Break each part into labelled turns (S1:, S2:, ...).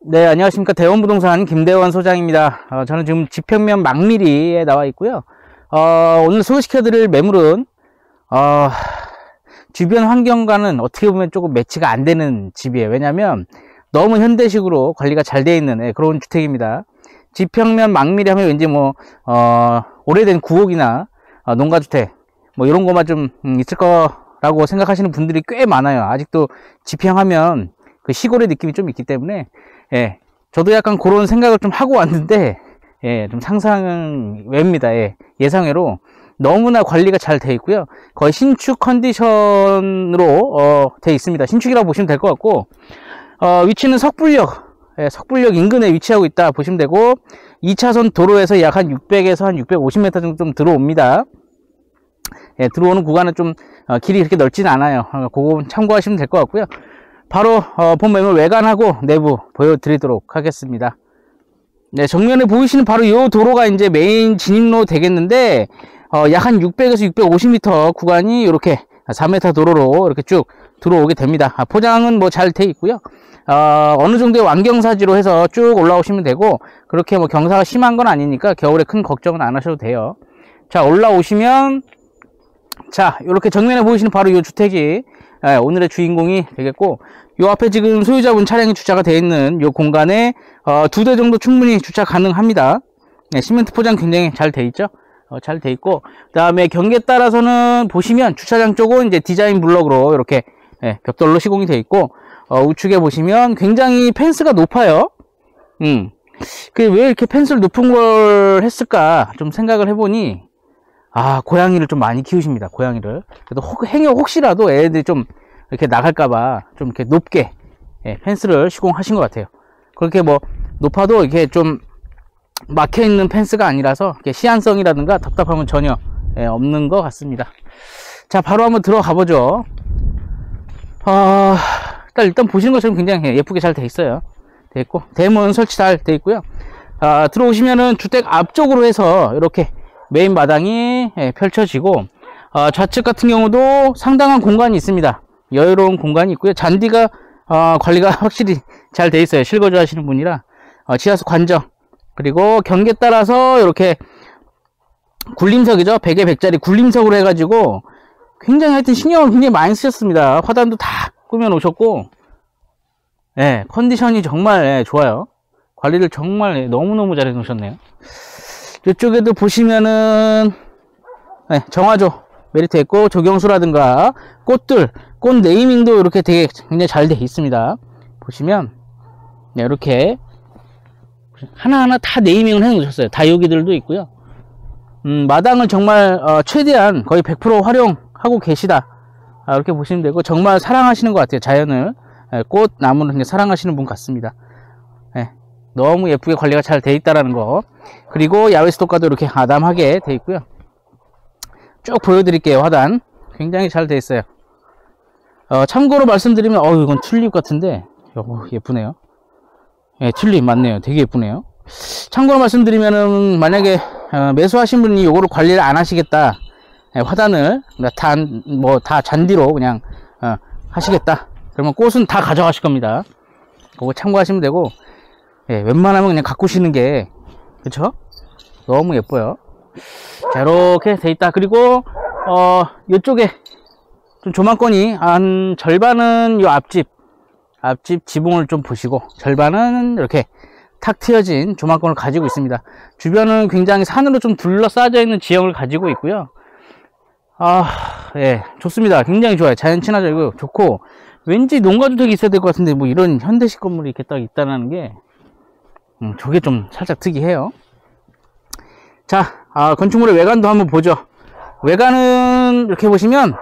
S1: 네, 안녕하십니까. 대원부동산 김대원 소장입니다. 저는 지금 지평면 망미리에 나와 있고요. 오늘 소개시켜드릴 매물은, 주변 환경과는 어떻게 보면 조금 매치가 안 되는 집이에요. 왜냐면 너무 현대식으로 관리가 잘 되어 있는 그런 주택입니다. 지평면 망미리 하면 왠지 오래된 구옥이나 농가주택, 이런 것만 좀 있을 거라고 생각하시는 분들이 꽤 많아요. 아직도 지평하면 그 시골의 느낌이 좀 있기 때문에, 저도 약간 그런 생각을 좀 하고 왔는데, 좀 상상 외입니다. 예상외로 너무나 관리가 잘 돼 있고요. 거의 신축 컨디션으로 돼 있습니다. 신축이라고 보시면 될 것 같고, 위치는 석불역 인근에 위치하고 있다 보시면 되고, 2차선 도로에서 약 한 600에서 한 650m 정도 좀 들어옵니다. 들어오는 구간은 좀 길이 그렇게 넓지는 않아요. 그거 참고하시면 될 것 같고요. 바로 본 매물 외관하고 내부 보여드리도록 하겠습니다. 네, 정면에 보이시는 바로 이 도로가 이제 메인 진입로 되겠는데, 약 한 600에서 650m 구간이 이렇게 4m 도로로 이렇게 쭉 들어오게 됩니다. 포장은 잘 돼 있고요. 어느 정도의 완경사지로 해서 쭉 올라오시면 되고, 그렇게 경사가 심한 건 아니니까 겨울에 큰 걱정은 안 하셔도 돼요. 자, 올라오시면, 자, 이렇게 정면에 보이시는 바로 이 주택이 오늘의 주인공이 되겠고, 요 앞에 지금 소유자분 차량이 주차가 되어 있는 요 공간에 2대 정도 충분히 주차 가능합니다. 시멘트 포장 굉장히 잘 돼 있죠. 잘 돼 있고, 그 다음에 경계에 따라서는 보시면 주차장 쪽은 이제 디자인 블럭으로 이렇게 벽돌로 시공이 되어 있고, 우측에 보시면 굉장히 펜스가 높아요. 그 왜 이렇게 펜스를 높은 걸 했을까 좀 생각을 해보니, 고양이를 좀 많이 키우십니다. 고양이를. 그래도 행여 혹시라도 애들이 좀 이렇게 나갈까봐 좀 이렇게 높게 펜스를 시공하신 것 같아요. 그렇게 높아도 이렇게 좀 막혀있는 펜스가 아니라서 시안성이라든가 답답함은 전혀 없는 것 같습니다. 자, 바로 한번 들어가 보죠. 일단 보시는 것처럼 굉장히 예쁘게 잘 돼 있어요. 돼 있고, 대문 설치 잘 돼 있고요. 들어오시면은 주택 앞쪽으로 해서 이렇게 메인 마당이 펼쳐지고, 좌측 같은 경우도 상당한 공간이 있습니다. 여유로운 공간이 있고요. 잔디가 관리가 확실히 잘 돼 있어요. 실거주 하시는 분이라. 지하수 관정, 그리고 경계에 따라서 이렇게 굴림석이죠. 100에 100짜리 굴림석으로 해가지고 굉장히 하여튼 신경을 굉장히 많이 쓰셨습니다. 화단도 다 꾸며 놓으셨고, 컨디션이 정말 좋아요. 관리를 정말 너무너무 잘 해 놓으셨네요. 이쪽에도 보시면은 정화조 메리트 있고, 조경수라든가 꽃들, 꽃 네이밍도 이렇게 되게 굉장히 잘 돼 있습니다. 보시면 이렇게 하나하나 다 네이밍을 해 놓으셨어요. 다육이들도 있고요. 마당을 정말 최대한 거의 100% 활용하고 계시다, 이렇게 보시면 되고, 정말 사랑하시는 것 같아요. 자연을, 꽃, 나무를 굉장히 사랑하시는 분 같습니다. 너무 예쁘게 관리가 잘 돼 있다라는 거. 그리고 야외 스토카도 이렇게 아담하게 돼 있고요. 쭉 보여드릴게요. 화단 굉장히 잘 돼 있어요. 참고로 말씀드리면, 이건 튤립 같은데, 예쁘네요. 튤립 맞네요. 되게 예쁘네요. 참고로 말씀드리면은, 만약에 매수하신 분이 이거를 관리를 안 하시겠다, 화단을 다 잔디로 그냥 하시겠다, 그러면 꽃은 다 가져가실 겁니다. 그거 참고하시면 되고, 웬만하면 그냥 가꾸시는 게, 그쵸? 너무 예뻐요. 자, 이렇게 돼 있다. 그리고 이쪽에 좀 조망권이 한 절반은 요 앞집 지붕을 좀 보시고, 절반은 이렇게 탁 트여진 조망권을 가지고 있습니다. 주변은 굉장히 산으로 좀 둘러싸여 있는 지형을 가지고 있고요. 좋습니다. 굉장히 좋아요. 자연 친화적이고 좋고, 왠지 농가주택이 있어야 될 것 같은데, 이런 현대식 건물이 이렇게 딱 있다는 게, 저게 좀 살짝 특이해요. 자, 건축물의 외관도 한번 보죠. 외관은 이렇게 보시면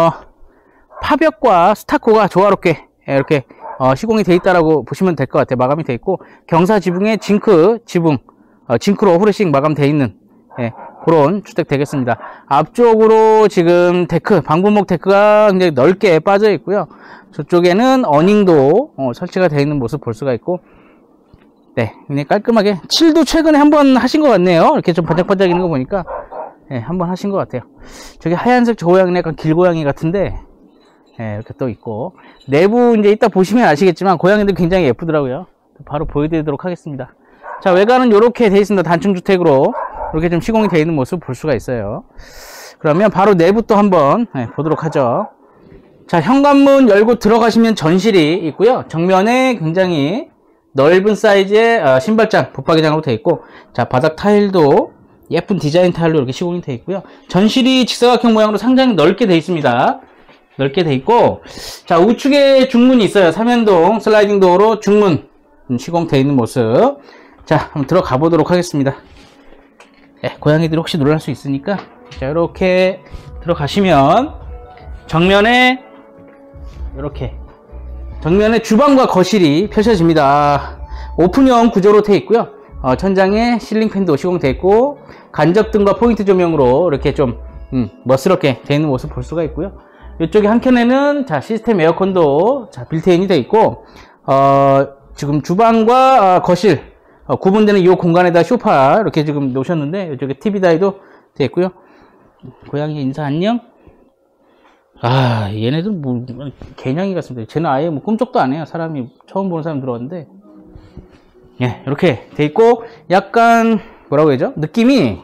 S1: 파벽과 스타코가 조화롭게 이렇게 시공이 되어 있다라고 보시면 될 것 같아요. 마감이 되어 있고, 경사 지붕에 징크로 후레싱 마감되어 있는 그런 주택 되겠습니다. 앞쪽으로 지금 방부목 데크가 굉장히 넓게 빠져 있고요. 저쪽에는 어닝도 설치가 되어 있는 모습 볼 수가 있고, 굉장히 깔끔하게. 칠도 최근에 한번 하신 것 같네요. 이렇게 좀 반짝반짝 있는 거 보니까 한번 하신 것 같아요. 저기 하얀색 저 고양이는 약간 길고양이 같은데, 이렇게 또 있고, 내부 이제 이따 보시면 아시겠지만 고양이들 굉장히 예쁘더라고요. 바로 보여드리도록 하겠습니다. 자, 외관은 이렇게 되어 있습니다. 단층주택으로 이렇게 좀 시공이 되어 있는 모습을 볼 수가 있어요. 그러면 바로 내부 또 한번 보도록 하죠. 자, 현관문 열고 들어가시면 전실이 있고요. 정면에 굉장히 넓은 사이즈의 신발장, 붙박이장으로 되어 있고, 자, 바닥 타일도 예쁜 디자인 타일로 이렇게 시공이 되어 있고요. 전실이 직사각형 모양으로 상당히 넓게 되어 있습니다. 넓게 되어 있고, 자, 우측에 중문이 있어요. 삼연동 슬라이딩 도어로 중문 시공되어 있는 모습. 자, 한번 들어가 보도록 하겠습니다. 고양이들이 혹시 놀랄 수 있으니까, 자, 이렇게 들어가시면 정면에 이렇게 정면에 주방과 거실이 펼쳐집니다. 오픈형 구조로 되어 있고요. 천장에 실링팬도 시공되어 있고, 간접등과 포인트 조명으로 이렇게 좀 멋스럽게 되어 있는 모습 볼 수가 있고요. 이쪽에 한켠에는 자, 시스템 에어컨도 자, 빌트인이 되어 있고, 지금 주방과 거실 구분되는 이 공간에다 소파 이렇게 지금 놓으셨는데, 이쪽에 TV 다이도 되어 있고요. 고양이 인사 안녕. 아, 얘네들 뭐 개냥이 같습니다. 쟤는 아예 뭐 꿈쩍도 안 해요. 사람이 처음 보는 사람 들어왔는데, 예, 이렇게 돼 있고, 약간 뭐라고 해야죠? 느낌이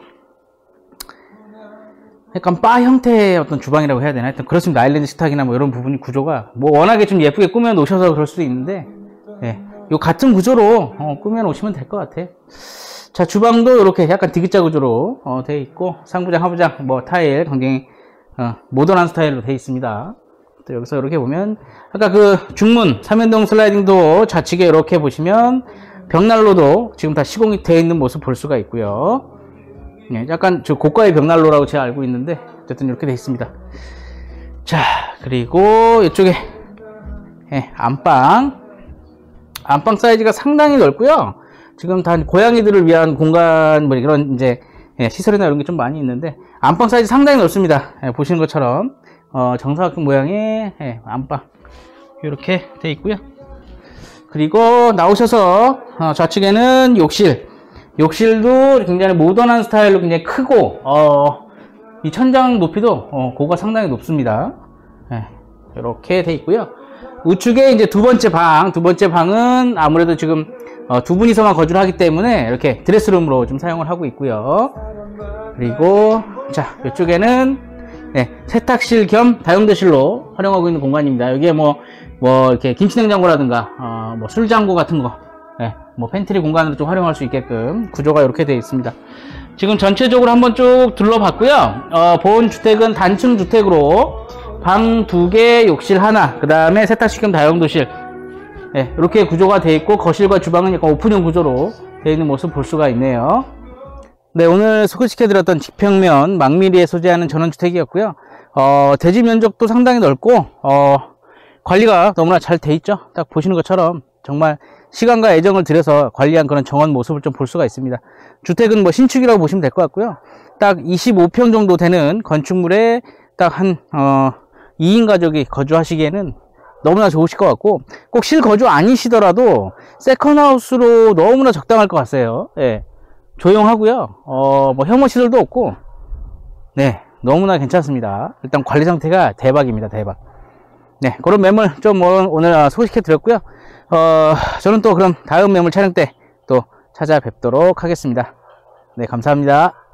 S1: 약간 바 형태의 어떤 주방이라고 해야 되나? 하여튼 그렇습니다. 아일랜드 식탁이나 뭐 이런 부분이 구조가 뭐 워낙에 좀 예쁘게 꾸며 놓으셔서 그럴 수도 있는데, 예, 요 같은 구조로 꾸며 놓으시면 될 것 같아요. 자, 주방도 이렇게 약간 디귿자 구조로 되어 있고, 상부장, 하부장 뭐 타일 굉장히 모던한 스타일로 되어 있습니다. 또 여기서 이렇게 보면 아까 그 중문 삼연동 슬라이딩 도어 좌측에 이렇게 보시면 벽난로도 지금 다 시공이 되어 있는 모습 볼 수가 있고요. 예, 약간 저 고가의 벽난로라고 제가 알고 있는데 어쨌든 이렇게 되어 있습니다. 자, 그리고 이쪽에 예, 안방 사이즈가 상당히 넓고요. 지금 다 고양이들을 위한 공간 뭐 이런 이제 예, 시설이나 이런 게 좀 많이 있는데, 안방 사이즈 상당히 넓습니다. 예, 보시는 것처럼 정사각형 모양의 예, 안방 이렇게 되어 있고요. 그리고 나오셔서 좌측에는 욕실도 굉장히 모던한 스타일로 굉장히 크고, 이 천장 높이도 고가 상당히 높습니다. 예, 이렇게 되어 있고요. 우측에 이제 두 번째 방은 아무래도 지금 두 분이서만 거주를 하기 때문에 이렇게 드레스룸으로 좀 사용을 하고 있고요. 그리고 자, 이쪽에는 네, 세탁실 겸 다용도실로 활용하고 있는 공간입니다. 여기에 뭐 이렇게 김치냉장고라든가 뭐 술장고 같은 거, 네, 뭐 팬트리 공간으로 좀 활용할 수 있게끔 구조가 이렇게 되어 있습니다. 지금 전체적으로 한번 쭉 둘러봤고요. 본 주택은 단층 주택으로 방 2개, 욕실 하나, 그 다음에 세탁실 겸 다용도실, 네, 이렇게 구조가 되어 있고, 거실과 주방은 약간 오픈형 구조로 되어 있는 모습 볼 수가 있네요. 네, 오늘 소개시켜드렸던 지평면 망미리에 소재하는 전원주택이었고요. 대지 면적도 상당히 넓고, 관리가 너무나 잘 돼 있죠. 딱 보시는 것처럼 정말 시간과 애정을 들여서 관리한 그런 정원 모습을 좀 볼 수가 있습니다. 주택은 뭐 신축이라고 보시면 될 것 같고요. 딱 25평 정도 되는 건축물에 딱 한 2인 가족이 거주하시기에는 너무나 좋으실 것 같고, 꼭 실거주 아니시더라도 세컨하우스로 너무나 적당할 것 같아요. 예, 조용하고요. 뭐 혐오시설도 없고, 네, 너무나 괜찮습니다. 일단 관리 상태가 대박입니다. 대박. 네, 그런 매물 좀 오늘 소개시켜 드렸고요. 저는 또 그럼 다음 매물 촬영 때 또 찾아뵙도록 하겠습니다. 네, 감사합니다.